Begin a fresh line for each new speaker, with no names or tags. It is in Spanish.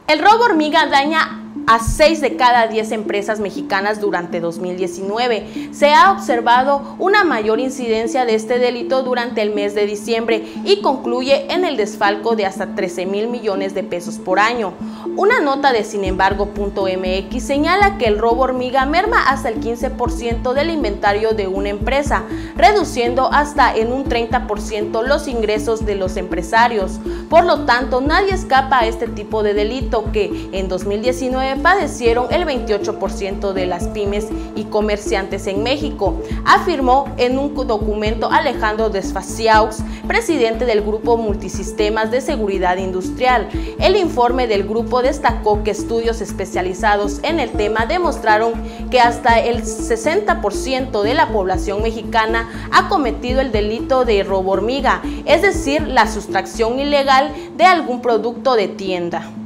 El robo hormiga daña a 6 de cada 10 empresas mexicanas durante 2019. Se ha observado una mayor incidencia de este delito durante el mes de diciembre y concluye en el desfalco de hasta 13,000 millones de pesos por año. Una nota de sinembargo.mx señala que el robo hormiga merma hasta el 15% del inventario de una empresa, reduciendo hasta en un 30% los ingresos de los empresarios. Por lo tanto, nadie escapa a este tipo de delito que en 2019 padecieron el 28% de las pymes y comerciantes en México, afirmó en un documento Alejandro Desfaciaux, presidente del Grupo Multisistemas de Seguridad Industrial. El informe del grupo destacó que estudios especializados en el tema demostraron que hasta el 60% de la población mexicana ha cometido el delito de robo hormiga, es decir, la sustracción ilegal de algún producto de tienda.